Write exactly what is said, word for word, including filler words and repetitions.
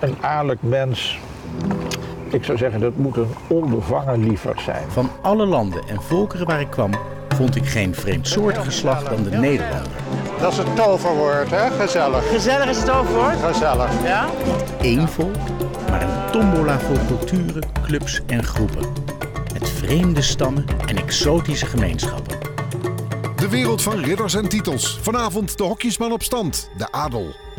een aardig mens. Ik zou zeggen, dat moet een onbevangen liefhebber zijn. Van alle landen en volkeren waar ik kwam, vond ik geen vreemdsoortig geslacht dan de Nederlander. Dat is het toverwoord, hè? Gezellig. Gezellig is het toverwoord? Gezellig. Ja? Niet één volk, maar een tombola vol culturen, clubs en groepen. Met vreemde stammen en exotische gemeenschappen. De wereld van ridders en titels. Vanavond de hokjesman op stand, de adel.